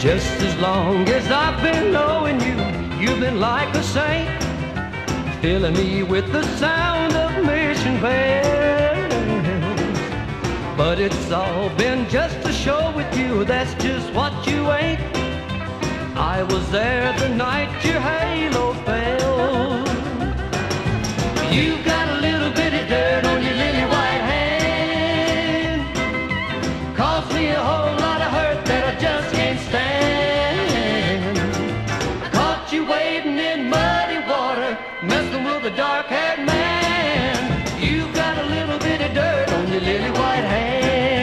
Just as long as I've been knowing you, you've been like a saint, filling me with the sound of mission bells. But it's all been just a show with you, that's just what you ain't. I was there the night your halo fell. You've got a little bit of dirt on your lily white hand, caused me a whole lot of hurt that I just can't stand. I caught you wading in muddy water, messing with a dark-haired man. You've got a little bit of dirt on your lily white hand.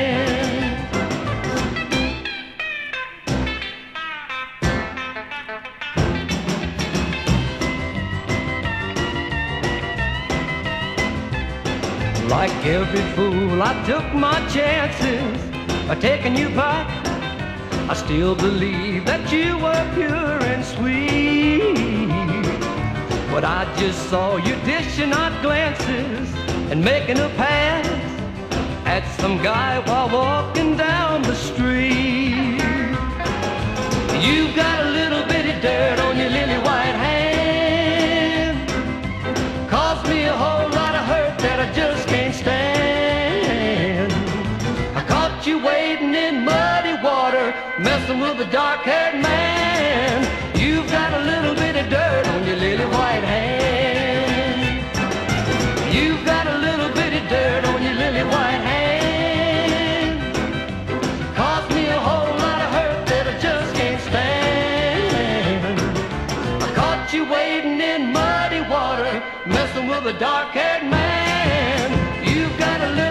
Like every fool, I took my chances by taking you back. I still believe that you were pure and sweet, but I just saw you dishing out glances and making a pass at some guy while walking down the street. You've got a little bit of dirt on your lily white hand, caused me a whole lot of hurt that I just can't stand. I caught you wading in muddy water, messing with a dark-haired man. You've got a little bit of dirt on your lily white hand. You've got a little bit of dirt on your lily white hand, caused me a whole lot of hurt that I just can't stand. I caught you wading in muddy water, messing with a dark-haired man. You've got a little